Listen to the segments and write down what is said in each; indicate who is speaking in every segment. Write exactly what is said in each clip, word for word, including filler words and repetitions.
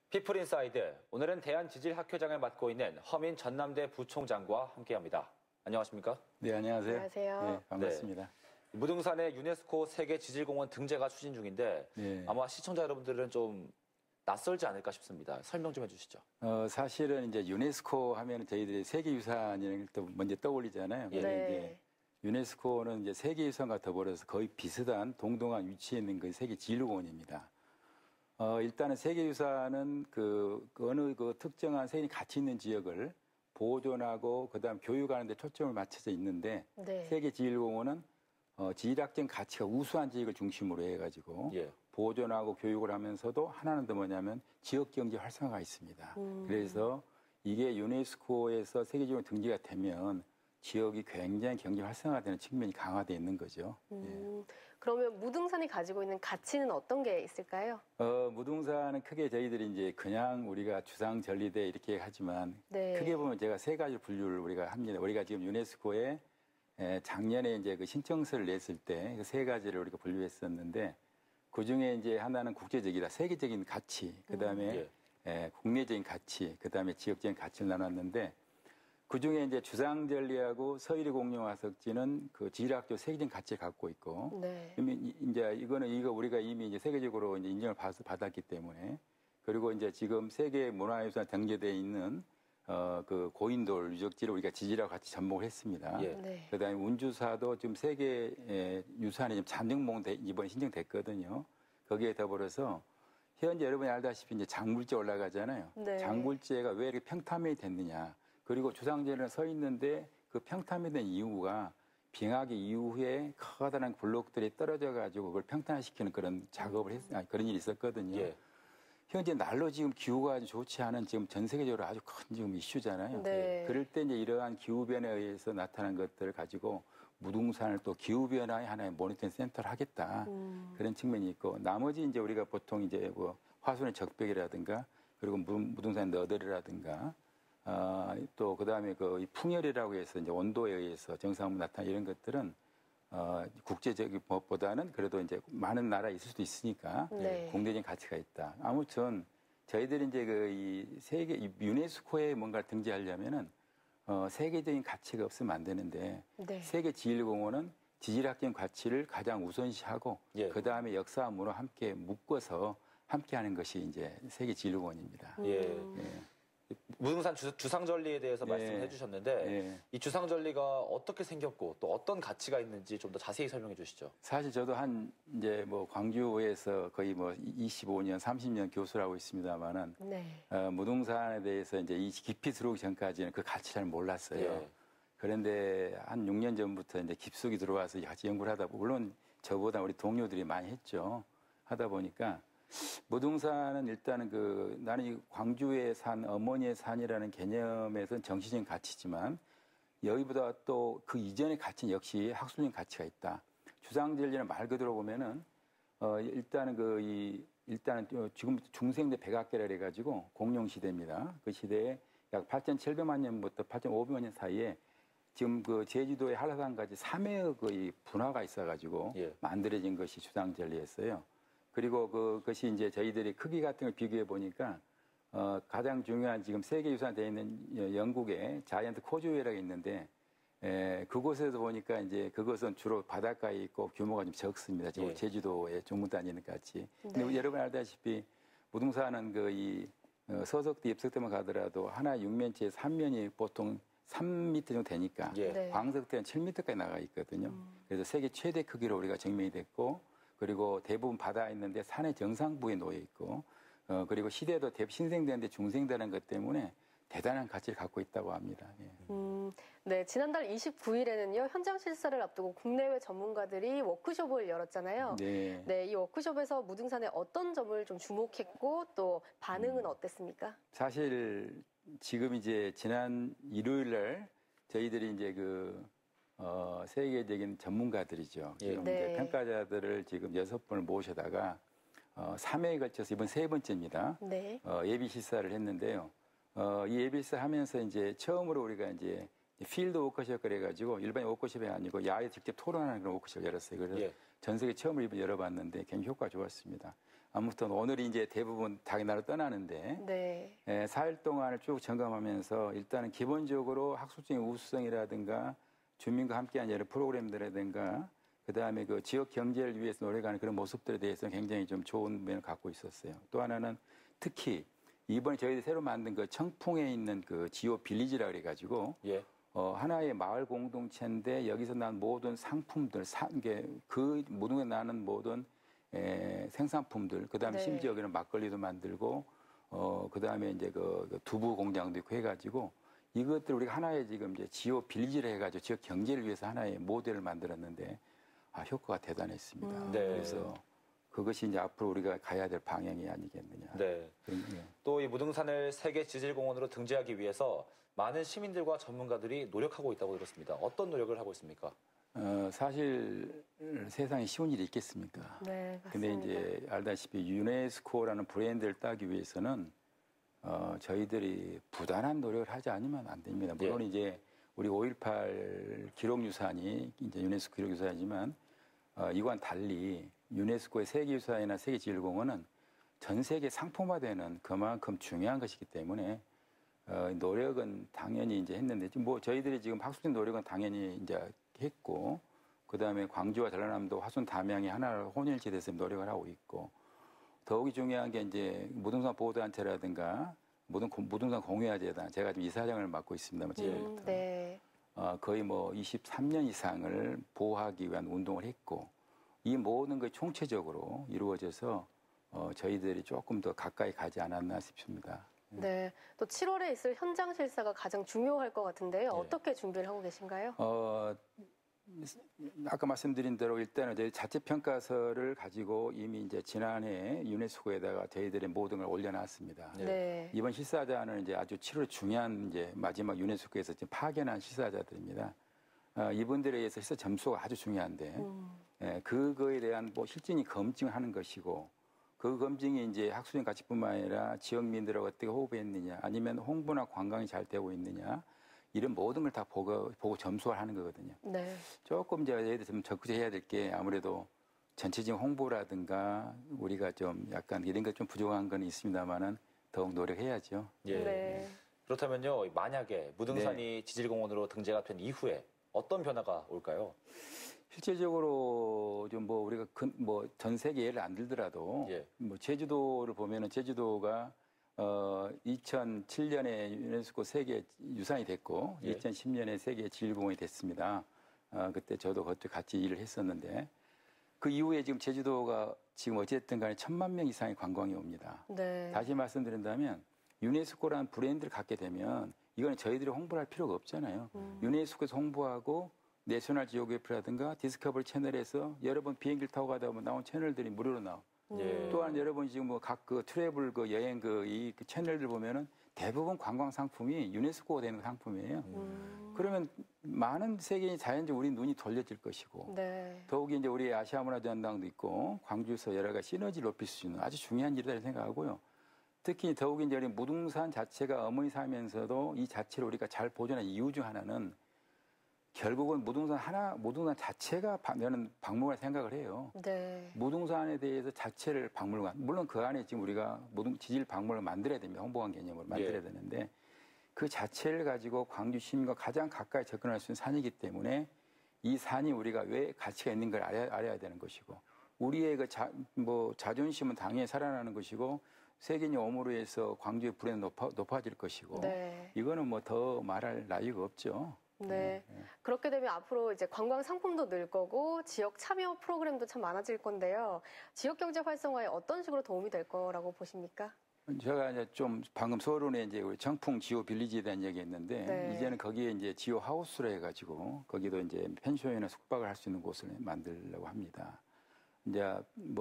Speaker 1: 피플인사이드, 오늘은 대한지질학회장을 맡고 있는 허민 전남대 부총장과 함께합니다. 안녕하십니까?
Speaker 2: 네, 안녕하세요.
Speaker 3: 안녕하세요.
Speaker 2: 네, 반갑습니다.
Speaker 1: 네. 무등산의 유네스코 세계지질공원 등재가 추진 중인데
Speaker 2: 네.
Speaker 1: 아마 시청자 여러분들은 좀 낯설지 않을까 싶습니다. 설명 좀 해주시죠.
Speaker 2: 어, 사실은 이제 유네스코 하면 저희들이 세계유산이라는 걸 먼저 떠올리잖아요.
Speaker 1: 예.
Speaker 2: 근데
Speaker 3: 네.
Speaker 2: 이제 유네스코는 이제 세계유산과 더불어서 거의 비슷한 동등한 위치에 있는 그 세계지질공원입니다. 어, 일단은 세계유산은 그, 그 어느 그 특정한 세계인이 가치 있는 지역을 보존하고 그다음 교육하는 데 초점을 맞춰져 있는데
Speaker 3: 네.
Speaker 2: 세계지질공원은 어, 지질학적 가치가 우수한 지역을 중심으로 해가지고
Speaker 1: 예.
Speaker 2: 보존하고 교육을 하면서도 하나는 더 뭐냐면 지역경제 활성화가 있습니다.
Speaker 3: 음.
Speaker 2: 그래서 이게 유네스코에서 세계적으로 등재가 되면 지역이 굉장히 경제 활성화되는 측면이 강화되어 있는 거죠.
Speaker 3: 음, 그러면 무등산이 가지고 있는 가치는 어떤 게 있을까요?
Speaker 2: 예. 어, 무등산은 크게 저희들이 이제 그냥 우리가 주상 전리대 이렇게 하지만
Speaker 3: 네.
Speaker 2: 크게 보면 제가 세 가지 분류를 우리가 합니다. 우리가 지금 유네스코에 에, 작년에 이제 그 신청서를 냈을 때 그 세 가지를 우리가 분류했었는데 그 중에 이제 하나는 국제적이다, 세계적인 가치, 그 다음에
Speaker 1: 예.
Speaker 2: 국내적인 가치, 그 다음에 지역적인 가치를 나눴는데 그 중에 이제 주상절리하고 서일이 공룡화석지는 그 지질학적 세계적인 가치를 갖고 있고,
Speaker 3: 네.
Speaker 2: 이미 이제 이거는 이거 우리가 이미 이제 세계적으로 이제 인정을 받, 받았기 때문에, 그리고 이제 지금 세계 문화유산 등재되어 있는 어, 그 고인돌 유적지를 우리가 지질하고 같이 접목을 했습니다.
Speaker 1: 예.
Speaker 3: 네.
Speaker 2: 그 다음에 운주사도 지금 세계 유산에 지금 잔등봉 이번에 신청됐거든요. 거기에 더불어서 현재 여러분이 알다시피 이제 장굴제 올라가잖아요.
Speaker 3: 네.
Speaker 2: 장굴제가 왜 이렇게 평탄이 됐느냐. 그리고 주상절리는 서 있는데 그 평탄이 된 이유가 빙하기 이후에 커다란 블록들이 떨어져 가지고 그걸 평탄화시키는 그런 작업을 했, 아니, 그런 일이 있었거든요.
Speaker 1: 예.
Speaker 2: 현재 날로 지금 기후가 좋지 않은 지금 전 세계적으로 아주 큰 지금 이슈잖아요.
Speaker 3: 네.
Speaker 2: 그럴 때 이제 이러한 기후 변화에 의해서 나타난 것들을 가지고 무등산을 또 기후 변화의 하나의 모니터링 센터를 하겠다.
Speaker 3: 음.
Speaker 2: 그런 측면이 있고 나머지 이제 우리가 보통 이제 뭐 화순의 적벽이라든가 그리고 무등산 너덜이라든가 어, 또 그다음에 그 풍열이라고 해서 이제 온도에 의해서 정상으로 나타나는 이런 것들은 어, 국제적인 것보다는 그래도 이제 많은 나라에 있을 수도 있으니까
Speaker 3: 네.
Speaker 2: 공개적인 가치가 있다. 아무튼 저희들이 이제 그 이 세계 이 유네스코에 뭔가를 등재하려면은 어, 세계적인 가치가 없으면 안 되는데
Speaker 3: 네.
Speaker 2: 세계지질공원은 지질학적 가치를 가장 우선시하고
Speaker 1: 예.
Speaker 2: 그 다음에 역사와 문화 함께 묶어서 함께하는 것이 이제 세계지질공원입니다.
Speaker 1: 예.
Speaker 3: 음.
Speaker 2: 예.
Speaker 1: 무등산 주, 주상절리에 대해서
Speaker 2: 예.
Speaker 1: 말씀해 주셨는데
Speaker 2: 예.
Speaker 1: 이 주상절리가 어떻게 생겼고 또 어떤 가치가 있는지 좀 더 자세히 설명해 주시죠.
Speaker 2: 사실 저도 한 이제 뭐 광주에서 거의 뭐 이십오 년, 삼십 년 교수를 하고 있습니다만은
Speaker 3: 네.
Speaker 2: 어, 무등산에 대해서 이제 이 깊이 들어오기 전까지는 그 가치 잘 몰랐어요.
Speaker 1: 예.
Speaker 2: 그런데 한 육 년 전부터 이제 깊숙이 들어와서 같이 연구를 하다 보면 물론 저보다 우리 동료들이 많이 했죠. 하다 보니까 무등산은 일단은 그 나는 이 광주의 산, 어머니의 산이라는 개념에서는 정치적인 가치지만 여기보다 또 그 이전의 가치는 역시 학술적인 가치가 있다. 주상절리는 말 그대로 보면은 어 일단은 그 이 일단은 지금부터 중생대 백악계라 해가지고 공룡 시대입니다. 그 시대에 약 팔천칠백만 년부터 팔천오백만 년 사이에 지금 그 제주도의 한라산까지 삼 회의 거의 분화가 있어가지고
Speaker 1: 예.
Speaker 2: 만들어진 것이 주상절리였어요. 그리고 그것이 이제 저희들이 크기 같은 걸 비교해 보니까 어, 가장 중요한 지금 세계유산 되어 있는 영국의 자이언트 코즈웨이라고 있는데 에, 그곳에서 보니까 이제 그것은 주로 바닷가에 있고 규모가 좀 적습니다. 지금
Speaker 1: 예.
Speaker 2: 제주도에 종무 다니는 같이. 근데
Speaker 3: 네.
Speaker 2: 여러분 알다시피 무등산은 그 이 어, 서석대 입석대만 가더라도 하나 육면체의 삼 면이 보통 삼 미터 정도 되니까
Speaker 1: 예.
Speaker 3: 네.
Speaker 2: 광석대는 칠 미터까지 나가 있거든요.
Speaker 3: 음.
Speaker 2: 그래서 세계 최대 크기로 우리가 증명이 됐고 그리고 대부분 바다에 있는데 산의 정상부에 놓여 있고 어, 그리고 시대도 대부분 신생되는데 중생되는 것 때문에 대단한 가치를 갖고 있다고 합니다. 예.
Speaker 3: 음, 네, 지난달 이십구 일에는요, 현장 실사를 앞두고 국내외 전문가들이 워크숍을 열었잖아요.
Speaker 2: 네.
Speaker 3: 네, 이 워크숍에서 무등산의 어떤 점을 좀 주목했고 또 반응은 어땠습니까?
Speaker 2: 사실 지금 이제 지난 일요일 날 저희들이 이제 그 어, 세계적인 전문가들이죠.
Speaker 1: 예.
Speaker 2: 지금
Speaker 3: 네.
Speaker 2: 이제 평가자들을 지금 여섯 분을 모셔다가 어, 삼 회에 걸쳐서 이번 세 번째입니다.
Speaker 3: 네.
Speaker 2: 어, 예비 시사를 했는데요. 어, 이 예비 시사 하면서 이제 처음으로 우리가 이제 필드 워크숍 그래가지고 일반 워크숍이 아니고 야외 직접 토론하는 그런 워크숍을 열었어요. 그래서
Speaker 1: 예.
Speaker 2: 전 세계 처음으로 이번 열어봤는데 굉장히 효과가 좋았습니다. 아무튼 오늘이 이제 대부분 닭의 날을 떠나는데
Speaker 3: 네.
Speaker 2: 예, 사 일 동안을 쭉 점검하면서 일단은 기본적으로 학술적인 우수성이라든가 주민과 함께한 여러 프로그램들이라든가 그다음에 그 지역 경제를 위해서 노력하는 그런 모습들에 대해서 굉장히 좀 좋은 면을 갖고 있었어요. 또 하나는 특히 이번에 저희들이 새로 만든 그 청풍에 있는 그 지오 빌리지라 그래가지고
Speaker 1: 예.
Speaker 2: 어, 하나의 마을 공동체인데 여기서 난 모든 상품들, 사, 이게 그 무등에 나는 모든 에, 생산품들, 그 다음에
Speaker 3: 네.
Speaker 2: 심지어 여기는 막걸리도 만들고, 어, 그 다음에 이제 그, 그 두부 공장도 있고 해가지고 이것들 우리가 하나의 지금 이제 지오 빌리지를 해가지고 지역 경제를 위해서 하나의 모델을 만들었는데 아, 효과가 대단했습니다.
Speaker 3: 음.
Speaker 1: 네.
Speaker 2: 그래서 그것이 이제 앞으로 우리가 가야 될 방향이 아니겠느냐.
Speaker 1: 네.
Speaker 2: 예.
Speaker 1: 또 이 무등산을 세계 지질공원으로 등재하기 위해서 많은 시민들과 전문가들이 노력하고 있다고 들었습니다. 어떤 노력을 하고 있습니까?
Speaker 2: 어, 사실 세상에 쉬운 일이 있겠습니까?
Speaker 3: 네, 맞습니다.
Speaker 2: 근데 이제 알다시피 유네스코라는 브랜드를 따기 위해서는 어, 저희들이 부단한 노력을 하지 않으면 안 됩니다. 물론
Speaker 1: 예.
Speaker 2: 이제 우리 오일팔 기록유산이 이제 유네스코 기록유산이지만 어, 이와는 달리 유네스코의 세계유산이나 세계지질공원은 전 세계 상품화되는 그만큼 중요한 것이기 때문에 어, 노력은 당연히 이제 했는데 뭐 저희들이 지금 학술적 노력은 당연히 이제 했고 그 다음에 광주와 전라남도 화순 담양이 하나를 혼일지대에서 노력을 하고 있고 더욱이 중요한 게 이제 무등산 보호단체라든가 무등, 무등산 공유화재단 제가 지금 이사장을 맡고 있습니다만
Speaker 3: 음, 네.
Speaker 2: 어, 거의 뭐 이십삼 년 이상을 보호하기 위한 운동을 했고 이 모든 것이 총체적으로 이루어져서 어, 저희들이 조금 더 가까이 가지 않았나 싶습니다.
Speaker 3: 네. 또 칠월에 있을 현장 실사가 가장 중요할 것 같은데요. 어떻게 준비를 하고 계신가요?
Speaker 2: 어, 아까 말씀드린 대로 일단은 저희 자체 평가서를 가지고 이미 이제 지난해 유네스코에다가 저희들의 모든 걸 올려놨습니다.
Speaker 1: 네.
Speaker 3: 네.
Speaker 2: 이번 실사자는 이제 아주 칠월 중요한 이제 마지막 유네스코에서 지금 파견한 실사자들입니다. 어, 이분들에 의해서 실사 점수가 아주 중요한데
Speaker 3: 음.
Speaker 2: 예, 그거에 대한 뭐 실질이 검증하는 것이고 그 검증이 이제 학술적 가치뿐만 아니라 지역민들하고 어떻게 호흡했느냐 아니면 홍보나 관광이 잘 되고 있느냐 이런 모든 걸 다 보고, 보고 점수를 하는 거거든요.
Speaker 3: 네.
Speaker 2: 조금 이제 저희들 좀 적극적으로 해야 될 게 아무래도 전체적인 홍보라든가 우리가 좀 약간 이런 것 좀 부족한 건 있습니다만은 더욱 노력해야죠.
Speaker 1: 예.
Speaker 3: 네.
Speaker 1: 그렇다면요, 만약에 무등산이 지질공원으로 등재가 된 이후에 어떤 변화가 올까요?
Speaker 2: 실질적으로 좀 뭐 우리가 뭐 전 세계 예를 안 들더라도
Speaker 1: 예.
Speaker 2: 뭐 제주도를 보면은 제주도가 어 이천칠 년에 유네스코 세계 유산이 됐고
Speaker 1: 예.
Speaker 2: 이천십 년에 세계 지질공원이 됐습니다. 어 그때 저도 그때 같이 일을 했었는데 그 이후에 지금 제주도가 지금 어쨌든 간에 천만 명 이상의 관광이 옵니다.
Speaker 3: 네.
Speaker 2: 다시 말씀드린다면 유네스코라는 브랜드를 갖게 되면 이거는 저희들이 홍보할 필요가 없잖아요.
Speaker 3: 음.
Speaker 2: 유네스코에서 홍보하고 내셔널 지오그래피라든가 디스커버리 채널에서 여러 번 비행기를 타고 가다 보면 나온 채널들이 무료로 나와.
Speaker 1: 예.
Speaker 2: 또한 여러분 지금 뭐 각 그 트래블 그 여행 그 이 채널들 보면은 대부분 관광 상품이 유네스코가 되는 상품이에요.
Speaker 3: 음.
Speaker 2: 그러면 많은 세계인이 자연적으로 우리 눈이 돌려질 것이고
Speaker 3: 네.
Speaker 2: 더욱이 이제 우리 아시아 문화전당도 있고 광주에서 여러 가지 시너지를 높일 수 있는 아주 중요한 일이다 생각하고요. 특히 더욱이 이제 우리 무등산 자체가 어머니 사면서도 이 자체를 우리가 잘 보존한 이유 중 하나는 결국은 무등산 하나, 무등산 자체가 저는 박물관 생각을 해요.
Speaker 3: 네.
Speaker 2: 무등산에 대해서 자체를 박물관, 물론 그 안에 지금 우리가 무등 지질 박물관을 만들어야 됩니다. 홍보관 개념으로 만들어야
Speaker 1: 예.
Speaker 2: 되는데 그 자체를 가지고 광주 시민과 가장 가까이 접근할 수 있는 산이기 때문에 이 산이 우리가 왜 가치가 있는 걸 알아야, 알아야 되는 것이고 우리의 그 자, 뭐 자존심은 당연히 살아나는 것이고 세계인이 오므로 해서 광주의 브랜드 높아, 높아질 것이고
Speaker 3: 네.
Speaker 2: 이거는 뭐 더 말할 나위가 없죠.
Speaker 3: 네. 그렇게 되면 앞으로 이제 관광 상품도 늘 거고 지역 참여 프로그램도 참 많아질 건데요. 지역 경제 활성화에 어떤 식으로 도움이 될 거라고 보십니까?
Speaker 2: 제가 이제 좀 방금 서론에 이제 우리 청풍 지오 빌리지에 대한 얘기했는데
Speaker 3: 네.
Speaker 2: 이제는 거기에 이제 지오 하우스로 해가지고 거기도 이제 펜션이나 숙박을 할 수 있는 곳을 만들려고 합니다. 이제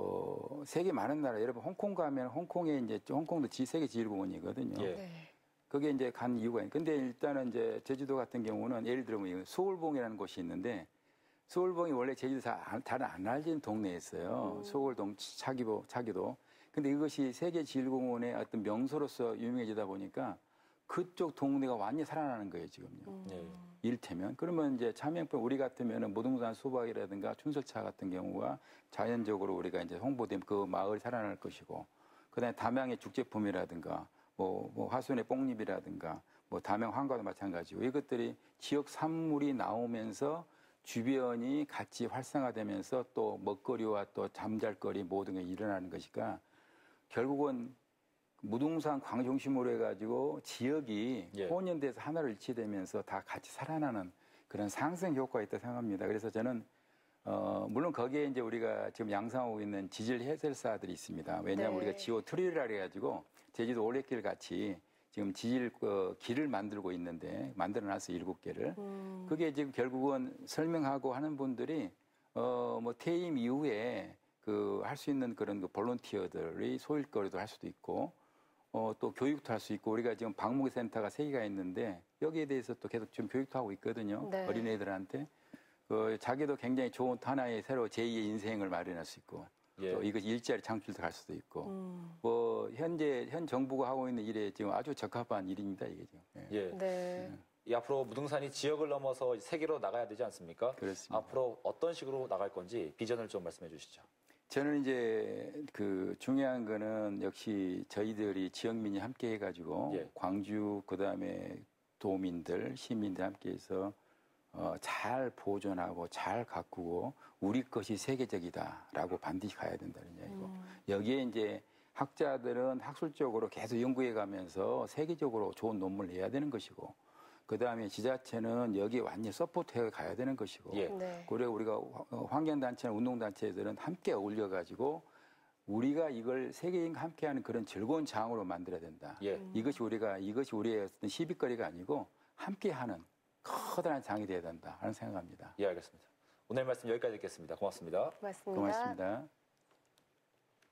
Speaker 2: 뭐 세계 많은 나라 여러분 홍콩 가면 홍콩에 이제 홍콩도 지 세계 지질공원이거든요.
Speaker 1: 예.
Speaker 3: 네.
Speaker 2: 거기에 이제 간 이유가 있는데 근데 일단은 이제 제주도 같은 경우는 예를 들면 소울봉이라는 곳이 있는데 소울봉이 원래 제주도 잘 안 알려진 동네였어요.
Speaker 3: 음.
Speaker 2: 소울동 차기도 차기도. 근데 이것이 세계 지질공원의 어떤 명소로서 유명해지다 보니까 그쪽 동네가 완전히 살아나는 거예요, 지금요.
Speaker 3: 음.
Speaker 1: 예.
Speaker 2: 이를테면 그러면 이제 차명병 우리 같으면은 무등산 수박이라든가 춘설차 같은 경우가 자연적으로 우리가 이제 홍보되면 그 마을이 살아날 것이고, 그다음에 담양의 죽제품이라든가 뭐, 뭐 화순의 뽕잎이라든가 뭐 담양 황과도 마찬가지고, 이것들이 지역 산물이 나오면서 주변이 같이 활성화되면서 또 먹거리와 또 잠잘거리 모든 게 일어나는 것이니까 결국은 무등산 광중심으로 해가지고 지역이
Speaker 1: 예.
Speaker 2: 혼연돼서 하나로 일치되면서 다 같이 살아나는 그런 상생 효과가 있다고 생각합니다. 그래서 저는 어, 물론 거기에 이제 우리가 지금 양성하고 있는 지질 해설사들이 있습니다. 왜냐하면
Speaker 3: 네.
Speaker 2: 우리가 지오 트리라 해가지고 제주도 올레길 같이 지금 지질 어, 길을 만들고 있는데 만들어놨어요, 일곱 개를.
Speaker 3: 음.
Speaker 2: 그게 지금 결국은 설명하고 하는 분들이 어, 뭐 퇴임 이후에 그 할 수 있는 그런 그 볼런티어들이 소일거리도 할 수도 있고, 어, 또 교육도 할 수 있고, 우리가 지금 방목의 센터가 세 개가 있는데 여기에 대해서 또 계속 지금 교육도 하고 있거든요.
Speaker 3: 네.
Speaker 2: 어린애들한테. 그 자기도 굉장히 좋은 하나의 새로 제이의 인생을 마련할 수 있고,
Speaker 1: 예.
Speaker 2: 또 이것이 일자리 창출도 갈 수도 있고,
Speaker 3: 음.
Speaker 2: 뭐 현재 현 정부가 하고 있는 일에 지금 아주 적합한 일입니다, 이게 지금. 예.
Speaker 1: 예.
Speaker 3: 네.
Speaker 1: 이 앞으로 무등산이 지역을 넘어서 세계로 나가야 되지 않습니까?
Speaker 2: 그렇습니다.
Speaker 1: 앞으로 어떤 식으로 나갈 건지 비전을 좀 말씀해 주시죠.
Speaker 2: 저는 이제 그 중요한 거는 역시 저희들이 지역민이 함께 해가지고
Speaker 1: 예.
Speaker 2: 광주 그다음에 도민들 시민들 함께해서 어, 잘 보존하고 잘 가꾸고 우리 것이 세계적이다라고 반드시 가야 된다는 얘기고,
Speaker 3: 음.
Speaker 2: 여기에 이제 학자들은 학술적으로 계속 연구해 가면서 세계적으로 좋은 논문을 내야 되는 것이고, 그다음에 지자체는 여기에 완전히 서포트해 가야 되는 것이고,
Speaker 1: 예.
Speaker 3: 네.
Speaker 2: 그리고 우리가 환경단체나 운동단체들은 함께 어울려가지고 우리가 이걸 세계인과 함께하는 그런 즐거운 장으로 만들어야 된다.
Speaker 1: 예.
Speaker 2: 이것이 우리가 이것이 우리의 어떤 시비거리가 아니고 함께하는 커다란 장이 돼야 된다 하는 생각합니다.
Speaker 1: 예, 알겠습니다. 오늘 말씀 여기까지 듣겠습니다. 고맙습니다.
Speaker 3: 고맙습니다.
Speaker 2: 고맙습니다.